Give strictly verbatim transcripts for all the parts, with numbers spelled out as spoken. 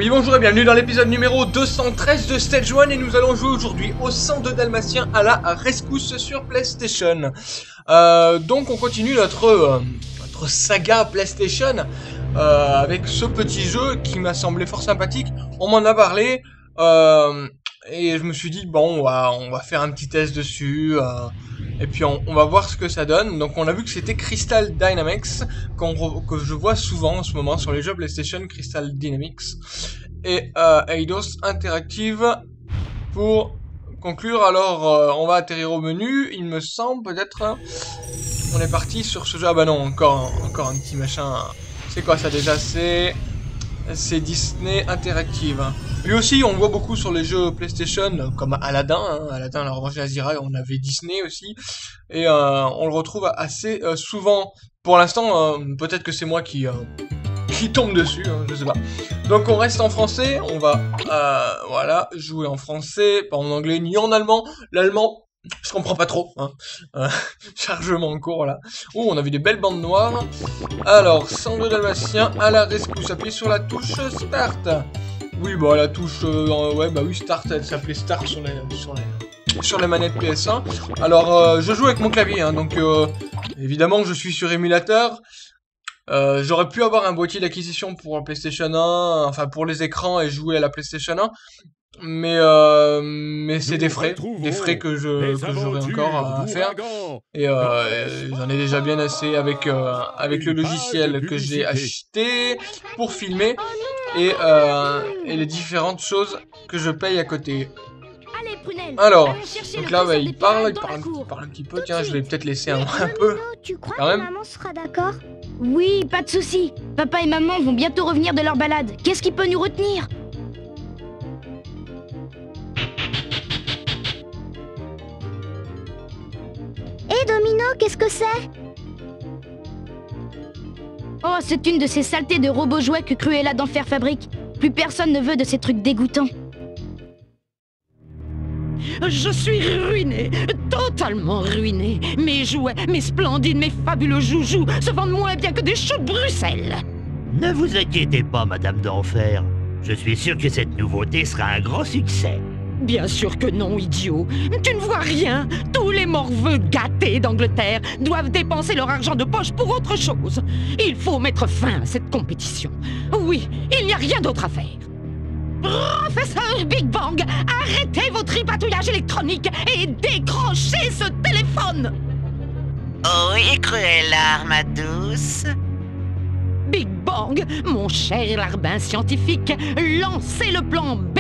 Oui, bonjour et bienvenue dans l'épisode numéro deux cent treize de Stage un et nous allons jouer aujourd'hui au cent deux Dalmatiens à la rescousse sur PlayStation. Euh, donc on continue notre, euh, notre saga PlayStation euh, avec ce petit jeu qui m'a semblé fort sympathique. On m'en a parlé euh, et je me suis dit bon on va, on va faire un petit test dessus euh, et puis on, on va voir ce que ça donne. Donc on a vu que c'était Crystal Dynamics qu'on que je vois souvent en ce moment sur les jeux PlayStation, Crystal Dynamics et euh, Eidos Interactive. Pour conclure, alors euh, on va atterrir au menu, il me semble peut-être. On est parti sur ce jeu. Ah bah non, encore encore un petit machin. C'est quoi ça déjà? C'est c'est Disney Interactive. Lui aussi, on le voit beaucoup sur les jeux PlayStation, comme Aladdin, hein, Aladdin, la Revanche d'Azira, on avait Disney aussi, et euh, on le retrouve assez euh, souvent. Pour l'instant, euh, peut-être que c'est moi qui, euh, qui tombe dessus, hein, je sais pas. Donc on reste en français, on va, euh, voilà, jouer en français, pas en anglais ni en allemand. L'allemand, je comprends pas trop, hein. Euh, chargement en cours là. Oh, on a vu des belles bandes noires. Alors, cent deux Dalmatiens à la rescousse. Appuyez sur la touche Start. Oui, bah la touche, euh, ouais, bah oui, Start, elle s'appelait Start sur les, sur les, sur les manettes P S un. Alors, euh, je joue avec mon clavier, hein, donc euh, évidemment, je suis sur émulateur. Euh, J'aurais pu avoir un boîtier d'acquisition pour PlayStation un, enfin pour les écrans et jouer à la PlayStation un. Mais euh, mais c'est des frais, des frais que je que j'aurai encore à faire et euh, j'en ai déjà bien assez avec euh, avec le logiciel que j'ai acheté pour filmer et euh, et les différentes choses que je paye à côté. Alors, donc là bah, il parle, il parle, il parle un petit peu. Tiens, je vais peut-être laisser un, un peu. Tu crois quand que même. maman sera d'accord? Oui, pas de souci. Papa et maman vont bientôt revenir de leur balade. Qu'est-ce qui peut nous retenir? Hé Domino, qu'est-ce que c'est? Oh, c'est une de ces saletés de robots jouets que Cruella d'Enfer fabrique. Plus personne ne veut de ces trucs dégoûtants. Je suis ruiné, totalement ruiné. Mes jouets, mes splendides, mes fabuleux joujoux se vendent moins bien que des choux de Bruxelles. Ne vous inquiétez pas, Madame d'Enfer. Je suis sûr que cette nouveauté sera un grand succès. Bien sûr que non, idiot. Tu ne vois rien. Tous les morveux gâtés d'Angleterre doivent dépenser leur argent de poche pour autre chose. Il faut mettre fin à cette compétition. Oui, il n'y a rien d'autre à faire. Professeur Big Bang, arrêtez vos tripatouillages électroniques et décrochez ce téléphone. Oui, Cruella, ma douce. Big Bang, mon cher larbin scientifique, lancez le plan B.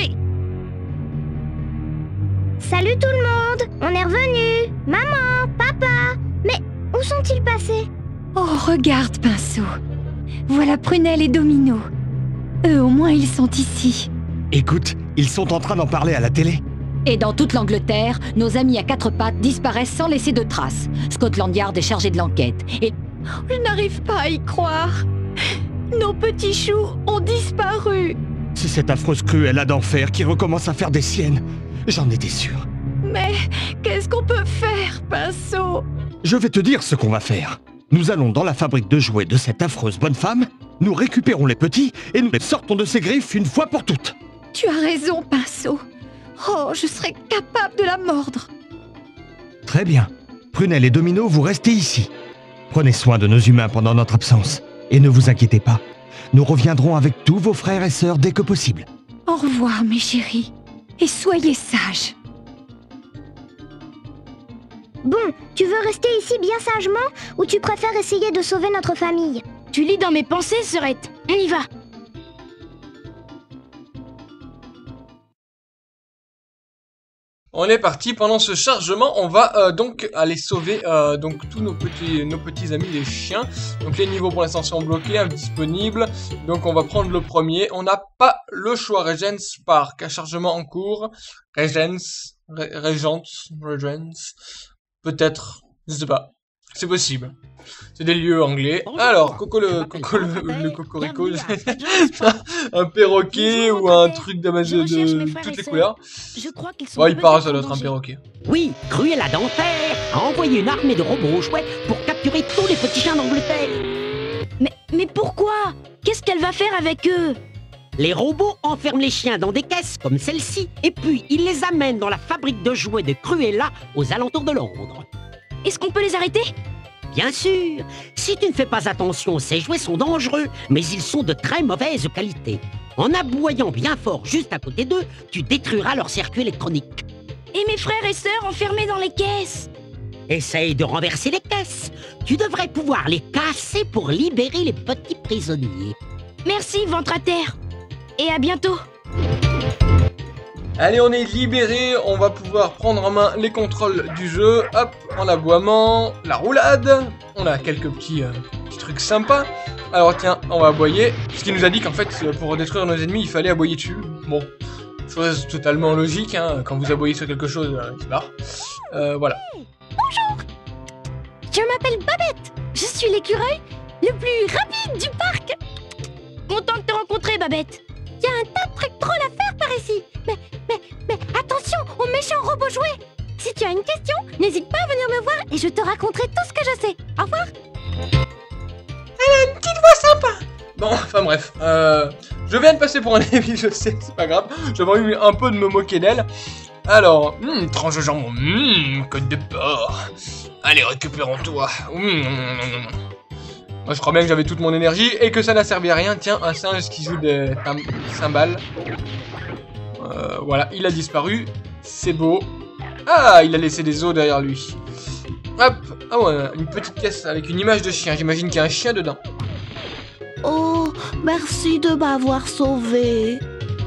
Salut tout le monde, on est revenus. Maman, papa, mais où sont-ils passés? Oh, regarde, Pinceau. Voilà Prunelle et Domino. Eux, au moins, ils sont ici. Écoute, ils sont en train d'en parler à la télé. Et dans toute l'Angleterre, nos amis à quatre pattes disparaissent sans laisser de traces. Scotland Yard est chargé de l'enquête. Et... Je n'arrive pas à y croire. Nos petits choux ont disparu. C'est cette affreuse Cruella d'Enfer qui recommence à faire des siennes. J'en étais sûr. Mais qu'est-ce qu'on peut faire, Pinceau? Je vais te dire ce qu'on va faire. Nous allons dans la fabrique de jouets de cette affreuse bonne femme, nous récupérons les petits et nous les sortons de ses griffes une fois pour toutes. Tu as raison, Pinceau. Oh, je serais capable de la mordre. Très bien. Prunelle et Domino, vous restez ici. Prenez soin de nos humains pendant notre absence. Et ne vous inquiétez pas, nous reviendrons avec tous vos frères et sœurs dès que possible. Au revoir, mes chéris. Et soyez sages. Bon, tu veux rester ici bien sagement ou tu préfères essayer de sauver notre famille? Tu lis dans mes pensées, Sœurette. On y va. On est parti. Pendant ce chargement, on va euh, donc aller sauver euh, donc tous nos petits nos petits amis les chiens. Donc les niveaux pour l'instant sont bloqués, indisponibles. Donc on va prendre le premier. On n'a pas le choix. Regent's Park, un chargement en cours. Regent's, Re- Regent's, Regent's. Peut-être, je sais pas. C'est possible. C'est des lieux anglais. Alors, Coco le, Coco le, le Cocorico, un perroquet ou un truc d'Amazon de toutes les couleurs. Je crois qu'ils sont Bon, il part, ça doit peut-être être un en danger. perroquet. Oui, Cruella d'Enfer a envoyé une armée de robots jouets pour capturer tous les petits chiens d'Angleterre. Mais, mais pourquoi? Qu'est-ce qu'elle va faire avec eux? Les robots enferment les chiens dans des caisses comme celle-ci, et puis ils les amènent dans la fabrique de jouets de Cruella aux alentours de Londres. Est-ce qu'on peut les arrêter? Bien sûr, si tu ne fais pas attention, ces jouets sont dangereux, mais ils sont de très mauvaise qualité. En aboyant bien fort juste à côté d'eux, tu détruiras leur circuit électronique. Et mes frères et sœurs enfermés dans les caisses? Essaye de renverser les caisses. Tu devrais pouvoir les casser pour libérer les petits prisonniers. Merci, ventre à terre. Et à bientôt. Allez, on est libéré, on va pouvoir prendre en main les contrôles du jeu. Hop, en aboiement, la roulade. On a quelques petits, euh, petits trucs sympas. Alors tiens, on va aboyer. Puisqu'il nous a dit qu'en fait, pour détruire nos ennemis, il fallait aboyer dessus. Bon, chose totalement logique, hein. Quand vous aboyez sur quelque chose, euh, il se barre. Euh, voilà. Bonjour. Je m'appelle Babette. Je suis l'écureuil le plus rapide du parc. Content de te rencontrer, Babette. Il y a un tas de trucs drôles à faire par ici. Mais, mais, mais attention aux méchants robots jouets. Si tu as une question, n'hésite pas à venir me voir et je te raconterai tout ce que je sais. Au revoir. Elle a une petite voix sympa. Bon, enfin bref. Euh, je viens de passer pour un débile, je sais, c'est pas grave. J'avais envie un peu de me moquer d'elle. Alors, hmm, tranche de jambon, hmm, côte de porc. Allez, récupérons-toi. Hmm. Moi, je crois bien que j'avais toute mon énergie et que ça n'a servi à rien. Tiens, un singe qui joue des cymbales. Euh, voilà, il a disparu. C'est beau. Ah, il a laissé des os derrière lui. Hop. Ah ouais, une petite caisse avec une image de chien. J'imagine qu'il y a un chien dedans. Oh, merci de m'avoir sauvé.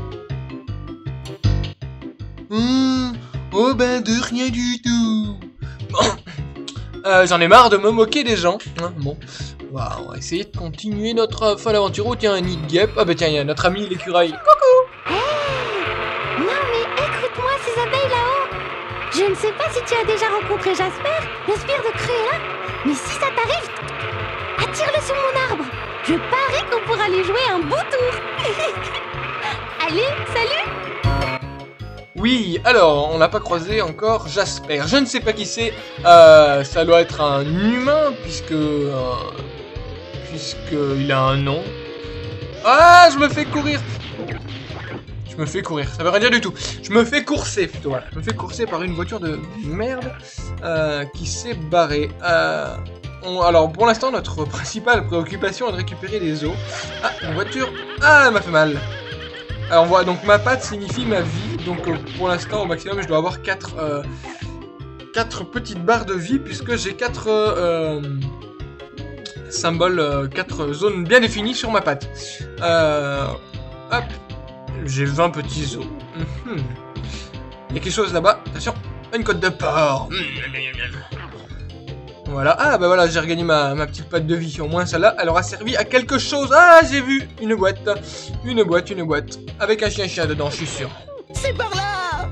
Mmh, oh ben de rien du tout. Bon. Euh, J'en ai marre de me moquer des gens. Hein, bon. Wow, on va essayer de continuer notre folle aventure. Oh tiens, un nid de guêpe. Ah bah tiens, il y a notre ami l'écureuil. Coucou. Hey, non mais écoute-moi ces abeilles là-haut. Je ne sais pas si tu as déjà rencontré Jasper, le sbire de Cruella, mais si ça t'arrive, attire-le sur mon arbre. Je parie qu'on pourra lui jouer un beau tour. Allez, salut. Oui, alors, on n'a pas croisé encore Jasper. Je ne sais pas qui c'est. Euh, ça doit être un humain, puisque... Euh, puisqu'il a un nom. Ah, je me fais courir. Je me fais courir, ça veut rien dire du tout. Je me fais courser, plutôt, voilà. Je me fais courser par une voiture de merde euh, qui s'est barrée. Euh, on, alors, pour l'instant, notre principale préoccupation est de récupérer des os. Ah, une voiture. Ah, elle m'a fait mal. Alors, on voit, donc ma patte signifie ma vie. Donc, euh, pour l'instant, au maximum, je dois avoir quatre euh, petites barres de vie, puisque j'ai quatre euh, symboles, euh, quatre zones bien définies sur ma patte. Euh, hop. J'ai vingt petits os. Mm-hmm. Il y a quelque chose là-bas. Attention. Une côte de porc. Voilà. Ah, bah voilà, j'ai regagné ma, ma petite patte de vie. Au moins, celle-là, elle aura servi à quelque chose. Ah, j'ai vu une boîte. Une boîte, une boîte. Avec un chien-chien dedans, je suis sûr. C'est par là.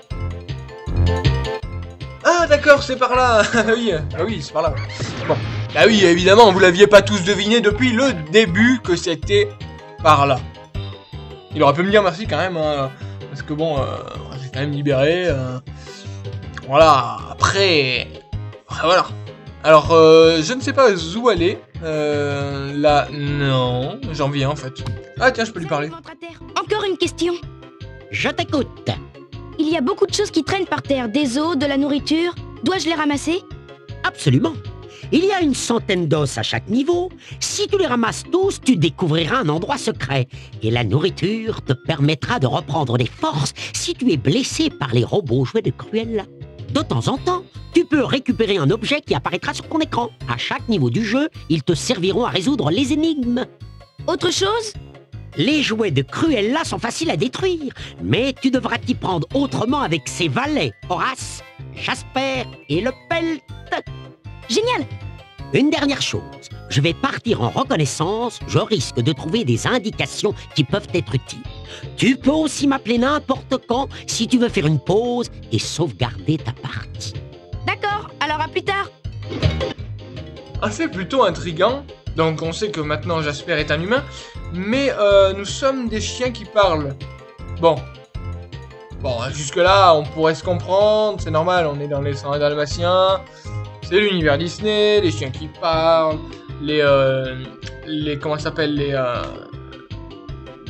Ah, d'accord, c'est par là. Oui, ah oui, c'est par là. Bon. Ah oui, évidemment, vous l'aviez pas tous deviné depuis le début que c'était par là. Il aurait pu me dire merci quand même, hein, parce que bon, euh, j'ai quand même libéré. Euh, voilà, après... Voilà. Alors, euh, je ne sais pas où aller. Euh, là, non. J'en viens en fait. Ah tiens, je peux lui parler. Encore une question. Je t'écoute. Il y a beaucoup de choses qui traînent par terre. Des os, de la nourriture. Dois-je les ramasser? Absolument. Il y a une centaine d'os à chaque niveau. Si tu les ramasses tous, tu découvriras un endroit secret. Et la nourriture te permettra de reprendre des forces si tu es blessé par les robots jouets de Cruella. De temps en temps, tu peux récupérer un objet qui apparaîtra sur ton écran. À chaque niveau du jeu, ils te serviront à résoudre les énigmes. Autre chose? Les jouets de Cruella sont faciles à détruire, mais tu devras t'y prendre autrement avec ses valets, Horace, Jasper et le Pelt. Génial! Une dernière chose, je vais partir en reconnaissance, je risque de trouver des indications qui peuvent être utiles. Tu peux aussi m'appeler n'importe quand si tu veux faire une pause et sauvegarder ta partie. D'accord, alors à plus tard. Ah, c'est plutôt intriguant. Donc on sait que maintenant Jasper est un humain, mais euh, nous sommes des chiens qui parlent. Bon. Bon, jusque là, on pourrait se comprendre, c'est normal, on est dans les cent un Dalmatiens. C'est l'univers Disney, les chiens qui parlent, les, euh, les comment ça s'appelle, les, euh,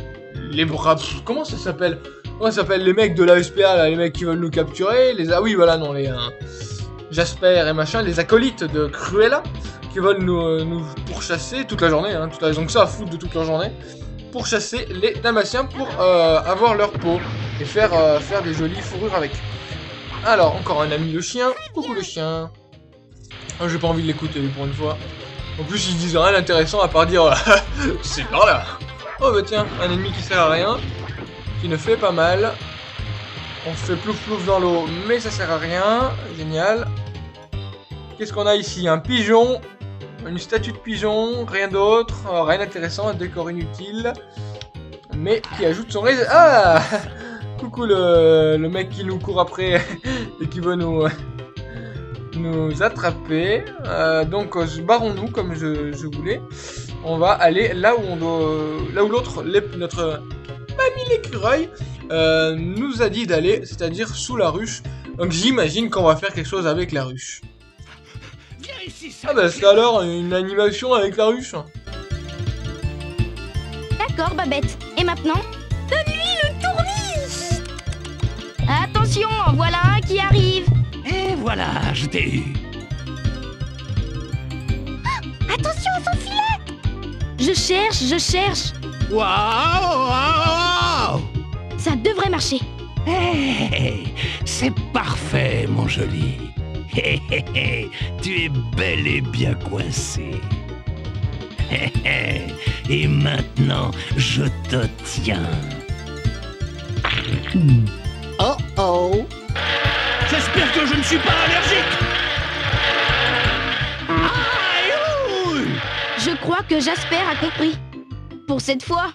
les bras... Comment ça s'appelle? Comment ça s'appelle? Les mecs de l'A S P A, là, les mecs qui veulent nous capturer. Les... Ah oui, voilà, non, les... Euh, Jasper et machin, les acolytes de Cruella, qui veulent nous, euh, nous pourchasser toute la journée, hein, toute la... donc ça à foutre de toute la journée, pour chasser les Dalmatiens pour euh, avoir leur peau et faire, euh, faire des jolies fourrures avec. Alors, encore un ami le chien. Coucou le chien. Oh, j'ai pas envie de l'écouter pour une fois. En plus, ils disent rien d'intéressant à part dire c'est par là. Oh bah tiens, un ennemi qui sert à rien, qui ne fait pas mal. On fait plouf plouf dans l'eau, mais ça sert à rien. Génial. Qu'est-ce qu'on a ici? Un pigeon. Une statue de pigeon. Rien d'autre. Euh, rien d'intéressant. Un décor inutile. Mais qui ajoute son réseau. Ah coucou le, le mec qui nous court après et qui veut nous, nous attraper. Euh, donc barrons-nous comme je, je voulais. On va aller là où on doit, là où l'autre, notre mamie l'écureuil euh, nous a dit d'aller, c'est-à-dire sous la ruche. Donc j'imagine qu'on va faire quelque chose avec la ruche. Ah bah c'est alors une animation avec la ruche. D'accord, Babette. Et maintenant? Donne-lui le tournis. Attention, en voilà un qui arrive. Et voilà, je t'ai eu. Attention à son filet. Je cherche, je cherche. Waouh, waouh. Ça devrait marcher. Hey, c'est parfait, mon joli. Hey, hey, hey, tu es bel et bien coincé. Hey, hey, et maintenant, je te tiens. Hmm. Oh oh. J'espère que je ne suis pas allergique. Aïe, ouh. Je crois que Jasper a compris. Pour cette fois.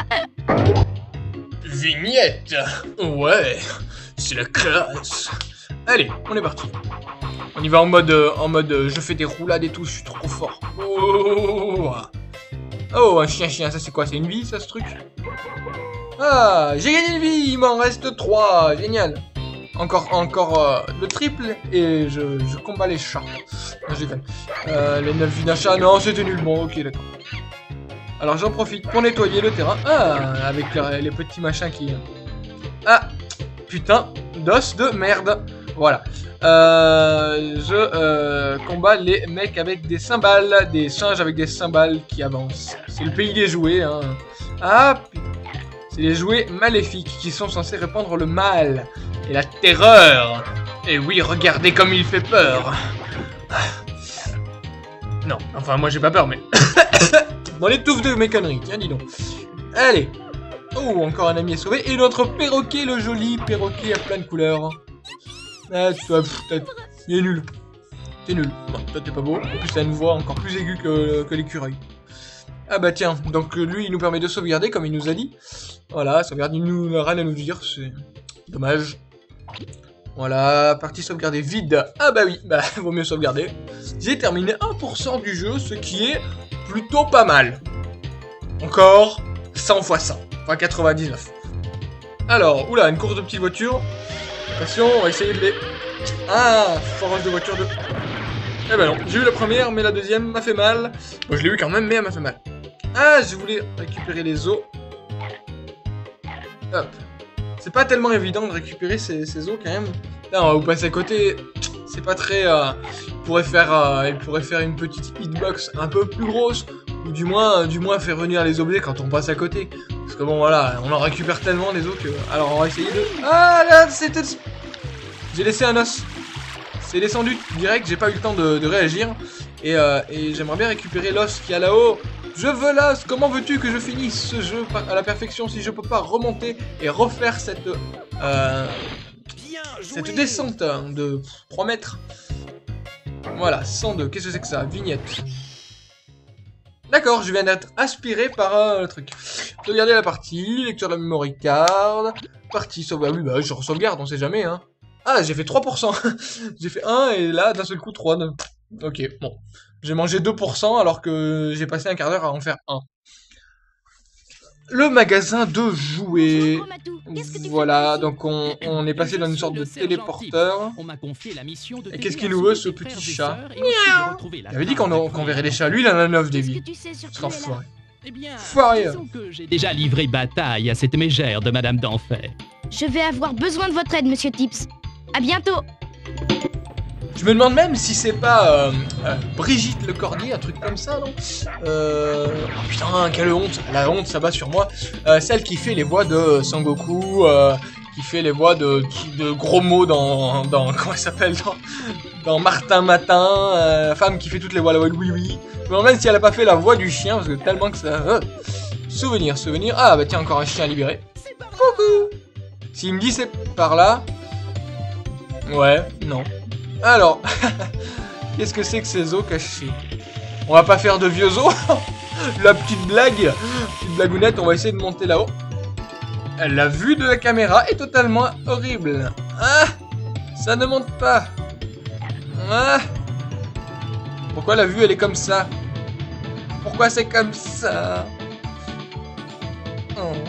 Vignette. Ouais, c'est la classe. Allez, on est parti. On y va en mode, euh, en mode euh, je fais des roulades et tout, je suis trop fort. Oh, oh un chien-chien, ça c'est quoi? C'est une vie, ça, ce truc? Ah, j'ai gagné une vie, il m'en reste trois, génial. Encore, encore euh, le triple et je, je combats les chats. Non, je déconne. Euh, les neuf vies d'un chat, non, c'était nul. Bon, ok, d'accord. Alors j'en profite pour nettoyer le terrain. Ah, avec les, les petits machins qui... Ah, putain, d'os de merde. Voilà. Euh, je euh, combats les mecs avec des cymbales, des singes avec des cymbales qui avancent. C'est le pays des jouets, hein. Ah, c'est les jouets maléfiques qui sont censés répandre le mal et la terreur. Et oui, regardez comme il fait peur. Non, enfin moi j'ai pas peur, mais... Dans les touffes de mes conneries, tiens, dis donc. Allez. Oh, encore un ami est sauvé. Et notre perroquet, le joli perroquet à plein de couleurs. Ah, tu vois, il est nul. T'es nul. Non, toi t'es pas beau. En plus, t'as une voix encore plus aiguë que, que l'écureuil. Ah bah tiens, donc lui, il nous permet de sauvegarder, comme il nous a dit. Voilà, sauvegarde, il nous n'a rien à nous dire, c'est dommage. Voilà, partie sauvegardée vide. Ah bah oui, bah vaut mieux sauvegarder. J'ai terminé un pour cent du jeu, ce qui est plutôt pas mal. Encore cent fois cent, enfin quatre-vingt-dix-neuf. Alors, oula, une course de petites voitures. Attention, on va essayer de les... Ah, forage de voiture de... Eh ben non, j'ai eu la première, mais la deuxième m'a fait mal. Bon, je l'ai eu quand même, mais elle m'a fait mal. Ah, je voulais récupérer les os. Hop. C'est pas tellement évident de récupérer ces, ces os quand même. Là, on va vous passer à côté. C'est pas très... Euh, il, pourrait faire, euh, il pourrait faire une petite hitbox un peu plus grosse. Ou du moins, euh, du moins faire venir les objets quand on passe à côté. Parce que bon, voilà, on en récupère tellement des os que... Alors, on va essayer de... Ah, là, c'était... J'ai laissé un os. C'est descendu direct, j'ai pas eu le temps de, de réagir. Et, euh, et j'aimerais bien récupérer l'os qui est là-haut. Je veux l'os. Comment veux-tu que je finisse ce jeu à la perfection si je peux pas remonter et refaire cette... Euh, cette descente de trois mètres. Voilà, cent deux. Qu'est-ce que c'est que ça? Vignette. D'accord, je viens d'être aspiré par un euh, truc. Sauvegarder la partie, lecture de la memory card. Partie sauvegarde. Oui, bah je sauvegarde, on sait jamais, hein. Ah, j'ai fait trois pour cent. J'ai fait un et là, d'un seul coup, trois. Ok, bon. J'ai mangé deux pour cent alors que j'ai passé un quart d'heure à en faire un. Le magasin de jouets. Voilà, donc on, on est passé dans une sorte de téléporteur. Et qu'est-ce qu'il nous veut, ce petit chat? Il avait dit qu'on qu'on verrait des chats. Lui, il en a neuf des vies. C'est enfoiré. Eh bien, Foiré. disons que j'ai déjà livré bataille à cette mégère de Madame d'Enfer. Je vais avoir besoin de votre aide, monsieur Tips. À bientôt. Je me demande même si c'est pas euh, euh, Brigitte Le Cordier, un truc comme ça, non euh... Oh putain, quelle honte. La honte, ça bat sur moi. Euh, celle qui fait les voix de Sangoku, euh, qui fait les voix de, de gros mots dans... dans comment elle s'appelle dans, dans Martin Matin, euh, femme qui fait toutes les voix, la voix de oui oui. Je me demande même si elle a pas fait la voix du chien, parce que tellement que ça... Euh... Souvenir, souvenir. Ah bah tiens, encore un chien à libérer. Coucou. S'il me dit c'est par là... Ouais, non. Alors, qu'est-ce que c'est que ces os cachés? On va pas faire de vieux os. La petite blague, petite blagounette, on va essayer de monter là-haut. La vue de la caméra est totalement horrible. Ah, ça ne monte pas. Ah, pourquoi la vue elle est comme ça? Pourquoi c'est comme ça? Oh.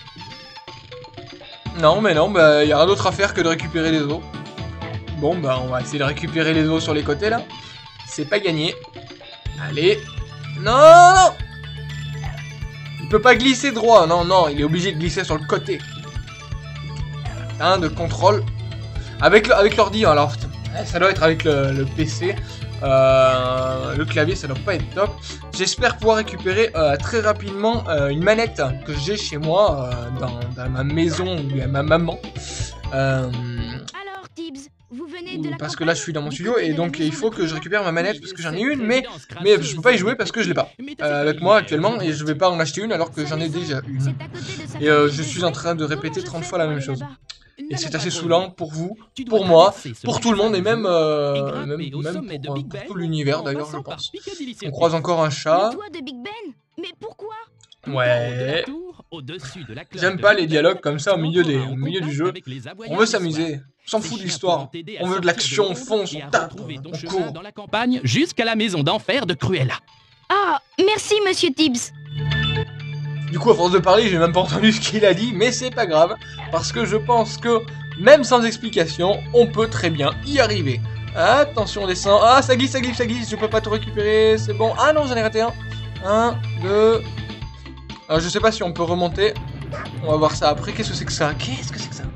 Non, mais non, bah y a rien d'autre à faire que de récupérer les os. Bon, bah on va essayer de récupérer les os sur les côtés là. C'est pas gagné. Allez. Non, non. Il peut pas glisser droit. Non, non, il est obligé de glisser sur le côté. Putain, de contrôle. Avec le, avec l'ordi, alors ça doit être avec le, le P C. Euh, le clavier, ça doit pas être top. J'espère pouvoir récupérer euh, très rapidement euh, une manette que j'ai chez moi euh, dans, dans ma maison ou à ma maman. Euh, Alors, Tibbs, vous venez de la parce que là je suis dans mon studio et donc il faut que je récupère ma manette parce que j'en ai une, mais, mais je peux pas y jouer parce que je l'ai pas euh, avec moi actuellement et je vais pas en acheter une alors que j'en ai déjà une. Et euh, je suis en train de répéter trente fois la même chose. Et c'est assez saoulant pour vous, pour moi, pour tout le monde et même, euh, même, même pour, pour tout l'univers d'ailleurs je pense. On croise encore un chat. Mais pourquoi? Ouais. J'aime pas les dialogues comme ça au milieu, des, au milieu du jeu. On veut s'amuser. On s'en fout de l'histoire. On veut de l'action, on fonce, on tape, on court. Dans la campagne jusqu'à la maison d'enfer de Cruella. Ah, merci monsieur Tibbs. Du coup, à force de parler, j'ai même pas entendu ce qu'il a dit, mais c'est pas grave, parce que je pense que, même sans explication, on peut très bien y arriver. Attention, on descend. Ah, ça glisse, ça glisse, ça glisse, je peux pas tout récupérer, c'est bon. Ah non, j'en ai raté un. Un, deux... Alors, je sais pas si on peut remonter. On va voir ça après. Qu'est-ce que c'est que ça? Qu'est-ce que c'est que ça?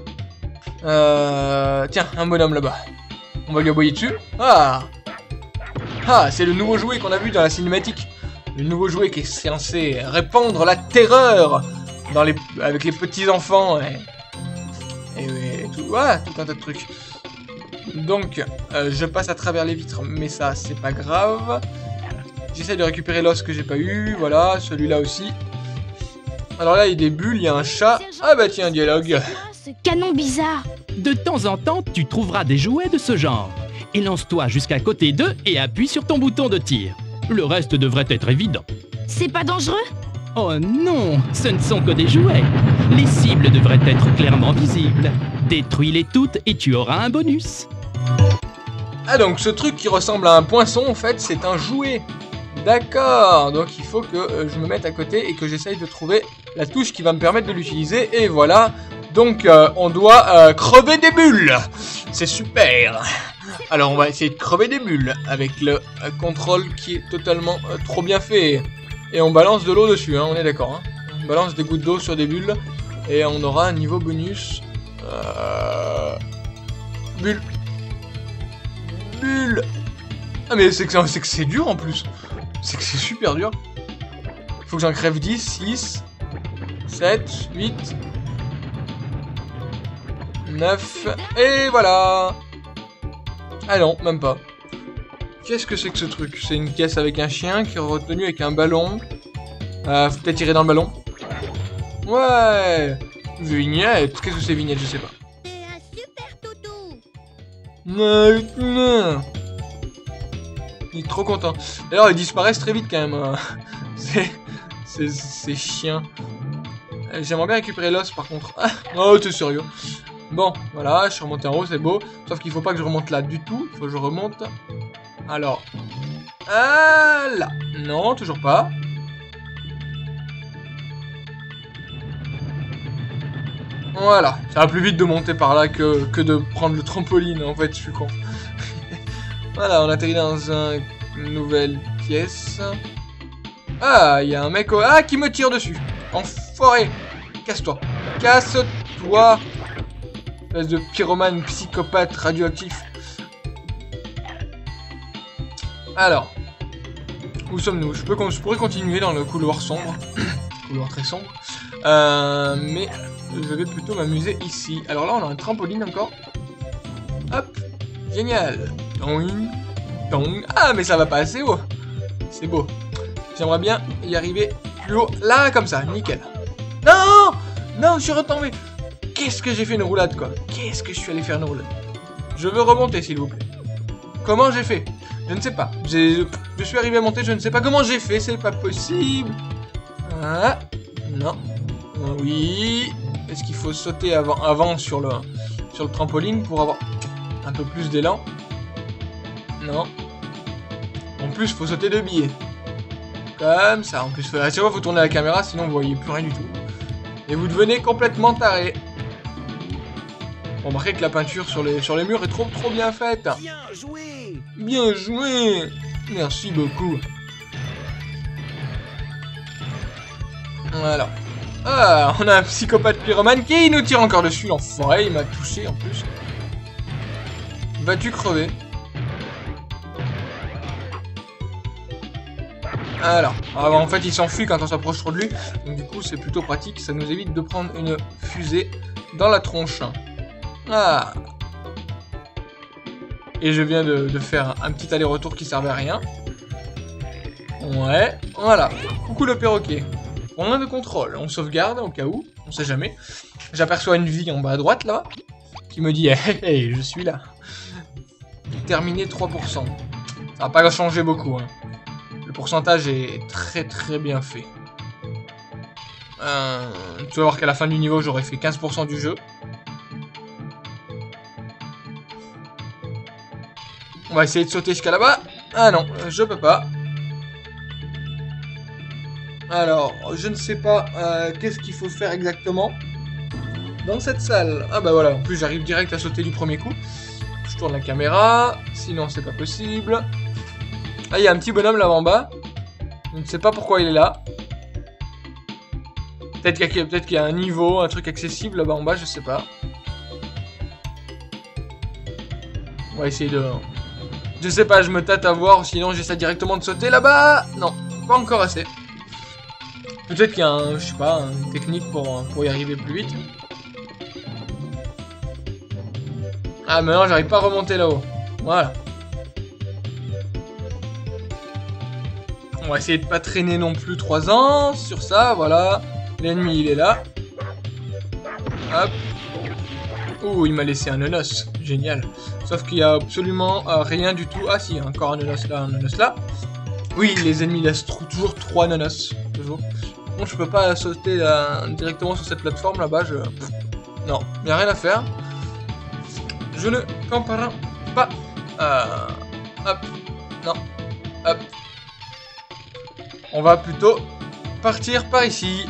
Euh... Tiens, un bonhomme là-bas. On va lui aboyer dessus. Ah Ah, c'est le nouveau jouet qu'on a vu dans la cinématique. Le nouveau jouet qui est censé répandre la terreur dans les... avec les petits-enfants. Et... Et, et tout... Ah, tout un tas de trucs. Donc, euh, je passe à travers les vitres, mais ça, c'est pas grave. J'essaie de récupérer l'os que j'ai pas eu. Voilà, celui-là aussi. Alors là, il y a des bulles, il y a un chat. Ah bah tiens, un dialogue. Ce canon bizarre. De temps en temps, tu trouveras des jouets de ce genre. Et lance-toi jusqu'à côté d'eux et appuie sur ton bouton de tir. Le reste devrait être évident. C'est pas dangereux? Oh non, ce ne sont que des jouets. Les cibles devraient être clairement visibles. Détruis-les toutes et tu auras un bonus. Ah donc ce truc qui ressemble à un poinçon, en fait, c'est un jouet. D'accord, donc il faut que euh, je me mette à côté et que j'essaye de trouver la touche qui va me permettre de l'utiliser. Et voilà, donc euh, on doit euh, crever des bulles. C'est super. Alors on va essayer de crever des bulles avec le euh, contrôle qui est totalement euh, trop bien fait. Et on balance de l'eau dessus, hein, on est d'accord. Hein. On balance des gouttes d'eau sur des bulles et on aura un niveau bonus. Euh... Bulle. Bulle. Ah mais c'est que c'est que c'est dur en plus. C'est que c'est super dur. Il faut que j'en crève dix, six, sept, huit, neuf, et voilà. Ah non, même pas. Qu'est-ce que c'est que ce truc? C'est une caisse avec un chien qui est retenu avec un ballon. Euh, faut peut-être tirer dans le ballon. Ouais. Vignette. Qu'est-ce que c'est vignette? Je sais pas. C'est un super toutou. Non, non. Il est trop content. D'ailleurs, ils disparaissent très vite quand même. Hein. C'est... C'est chiant. J'aimerais bien récupérer l'os par contre. Ah, oh, t'es sérieux? Bon, voilà, je suis remonté en haut, c'est beau. Sauf qu'il faut pas que je remonte là du tout. Il faut que je remonte. Alors. Ah là. Non, toujours pas. Voilà. Ça va plus vite de monter par là que, que de prendre le trampoline. En fait, je suis con. Voilà, on atterrit dans un, une nouvelle pièce. Ah, il y a un mec au... ah, qui me tire dessus. Enfoiré. Casse-toi. Casse-toi. Espèce de pyromane, psychopathe, radioactif. Alors. Où sommes-nous? Je peux, je pourrais continuer dans le couloir sombre. Couloir très sombre. Euh, mais je vais plutôt m'amuser ici. Alors là, on a un trampoline encore. Hop. Génial. Dong. Dong. Ah, mais ça va pas assez haut. C'est beau. J'aimerais bien y arriver plus haut. Là, comme ça. Nickel. Non! Non, je suis retombé. Qu'est-ce que j'ai fait une roulade, quoi? Qu'est-ce que je suis allé faire une roulade? Je veux remonter, s'il vous plaît. Comment j'ai fait? Je ne sais pas. Je suis arrivé à monter, je ne sais pas comment j'ai fait. C'est pas possible. Ah. Non. Oui. Est-ce qu'il faut sauter avant, avant sur, le, sur le trampoline pour avoir un peu plus d'élan? Non. En plus, il faut sauter de billets. Comme ça. En plus, à chaque fois, il faut tourner la caméra, sinon vous voyez plus rien du tout. Et vous devenez complètement taré. Remarquez que la peinture sur les, sur les murs est trop trop bien faite. Bien joué. Bien joué. Merci beaucoup. Voilà. Ah, on a un psychopathe pyromane qui nous tire encore dessus, l'enfoiré, il m'a touché en plus. Vas-tu crever? Alors, ah, en fait il s'enfuit quand on s'approche trop de lui, donc du coup c'est plutôt pratique, ça nous évite de prendre une fusée dans la tronche. Ah. Et je viens de, de faire un petit aller-retour qui servait à rien. Ouais, voilà. Coucou le perroquet. On a de contrôle, on sauvegarde au cas où, on sait jamais. J'aperçois une vie en bas à droite là, qui me dit hey, hey, je suis là. Terminé trois pour cent. Ça va pas changer beaucoup. Hein. Le pourcentage est très très bien fait. Euh, tu vas voir qu'à la fin du niveau, j'aurai fait quinze pour cent du jeu. On va essayer de sauter jusqu'à là-bas. Ah non, je peux pas. Alors, je ne sais pas euh, qu'est-ce qu'il faut faire exactement dans cette salle. Ah bah voilà, en plus j'arrive direct à sauter du premier coup. Je tourne la caméra, sinon c'est pas possible. Ah, il y a un petit bonhomme là en bas. Je ne sais pas pourquoi il est là. Peut-être qu'il y a, peut-être qu'il y a un niveau, un truc accessible là-bas en bas, je sais pas. On va essayer de... Je sais pas, je me tâte à voir, sinon j'essaie directement de sauter là-bas. Non, pas encore assez. Peut-être qu'il y a un, je sais pas, une technique pour, pour y arriver plus vite. Ah, maintenant j'arrive pas à remonter là-haut. Voilà. On va essayer de pas traîner non plus trois ans sur ça, voilà. L'ennemi il est là. Hop. Ouh, il m'a laissé un nonos. Génial. Sauf qu'il y a absolument euh, rien du tout. Ah si, encore un nonos là, un nonos là. Oui, les ennemis laissent toujours trois nonos. Toujours. Bon, je peux pas sauter euh, directement sur cette plateforme là-bas. Je... Non, il n'y a rien à faire. Je ne comprends pas. Euh... Hop. Non. Hop. On va plutôt partir par ici.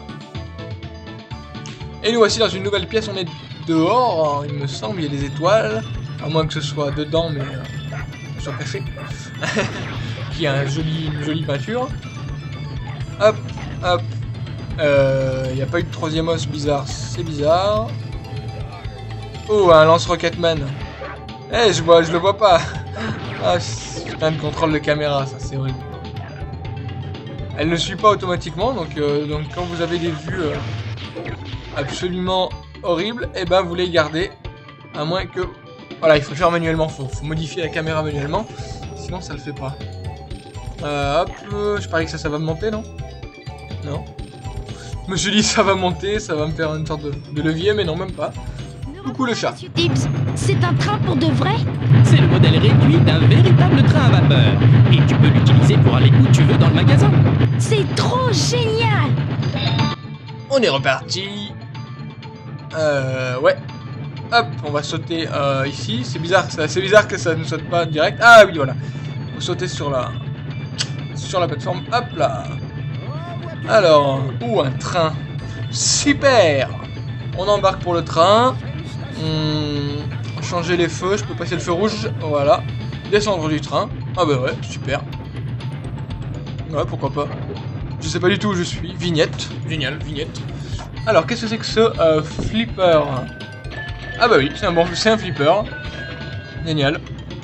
Et nous voici dans une nouvelle pièce. On est dehors, il me semble. Il y a des étoiles. À moins que ce soit dedans, mais euh, que ce soit caché. Qui a un joli, une jolie peinture. Hop, hop. Euh, il n'y a pas eu de troisième os bizarre. C'est bizarre. Oh, un lance-rocketman. Eh, hey, je vois, je le vois pas. Ah, putain de contrôle de caméra, ça c'est horrible. Elle ne suit pas automatiquement, donc, euh, donc quand vous avez des vues euh, absolument horribles, et eh ben vous les gardez. À moins que... Voilà, il faut le faire manuellement, il faut, faut modifier la caméra manuellement, sinon ça le fait pas. Euh, hop, euh, je parie que ça, ça va monter, non? Non. Je me suis dit ça va monter, ça va me faire une sorte de, de levier, mais non, même pas. Coucou le chat. Tips, c'est un train pour de vrai? C'est le modèle réduit d'un véritable train à vapeur. Et tu peux l'utiliser pour aller où tu veux dans le magasin. C'est trop génial! On est reparti. Euh, ouais. Hop, on va sauter euh, ici. C'est bizarre, c'est bizarre que ça ne saute pas direct. Ah oui, voilà. Faut sauter sur la, sur la plateforme. Hop là. Alors, ouh, un train. Super. On embarque pour le train. Hum, changer les feux. Je peux passer le feu rouge. Voilà. Descendre du train. Ah bah ouais, super. Ouais, pourquoi pas. Je sais pas du tout où je suis. Vignette. Génial, vignette. Alors, qu'est-ce que c'est que ce euh, flipper? Ah bah oui, c'est un bon, c'est un flipper. Génial.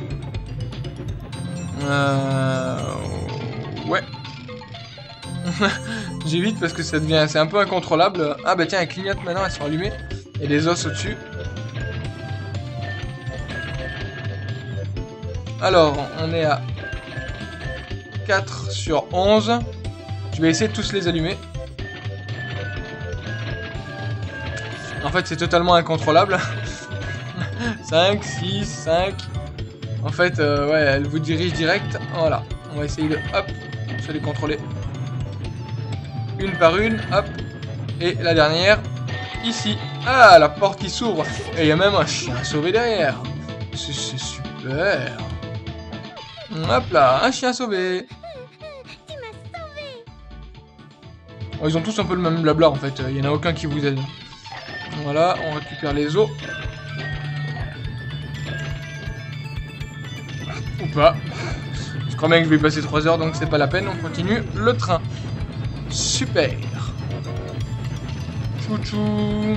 Euh... Ouais. J'évite parce que ça devient, c'est un peu incontrôlable. Ah bah tiens, elle clignote maintenant, elles sont allumées. Et des os au-dessus. Alors, on est à quatre sur onze. Je vais essayer de tous les allumer. En fait, c'est totalement incontrôlable. cinq, six, cinq. En fait, euh, ouais, elle vous dirige direct. Voilà. On va essayer de, hop, se les contrôler. Une par une, hop. Et la dernière, ici. Ah, la porte qui s'ouvre. Et il y a même un chien sauvé derrière. C'est super. Hop là, un chien sauvé. Oh, ils ont tous un peu le même blabla en fait. Il n'y en a aucun qui vous aide. Voilà, on récupère les os. Ou pas. Je crois bien que je vais y passer trois heures, donc c'est pas la peine. On continue le train. Super. Chouchou.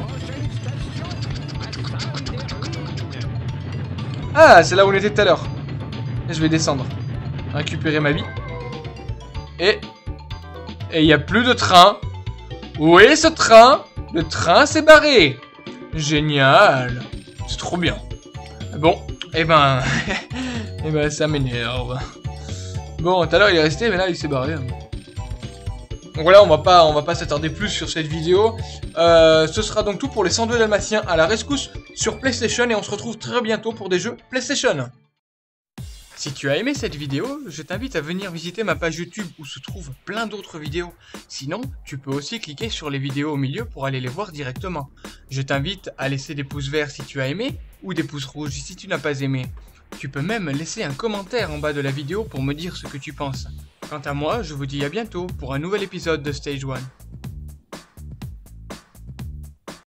Ah, c'est là où on était tout à l'heure. Et je vais descendre. Récupérer ma vie. Et... Et il n'y a plus de train. Où est ce train? Le train s'est barré. Génial. C'est trop bien. Bon, et eh ben... et ben ça m'énerve. Bon, tout à l'heure il est resté, mais là il s'est barré. Donc voilà, on va pas, on va pas s'attarder plus sur cette vidéo. Euh, ce sera donc tout pour les cent deux Dalmatiens à la rescousse sur PlayStation. Et on se retrouve très bientôt pour des jeux PlayStation. Si tu as aimé cette vidéo, je t'invite à venir visiter ma page YouTube où se trouvent plein d'autres vidéos. Sinon, tu peux aussi cliquer sur les vidéos au milieu pour aller les voir directement. Je t'invite à laisser des pouces verts si tu as aimé ou des pouces rouges si tu n'as pas aimé. Tu peux même laisser un commentaire en bas de la vidéo pour me dire ce que tu penses. Quant à moi, je vous dis à bientôt pour un nouvel épisode de Stage one.